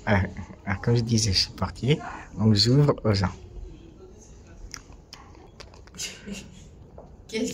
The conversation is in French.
Ah, comme je disais, je suis parti. Donc, j'ouvre aux gens.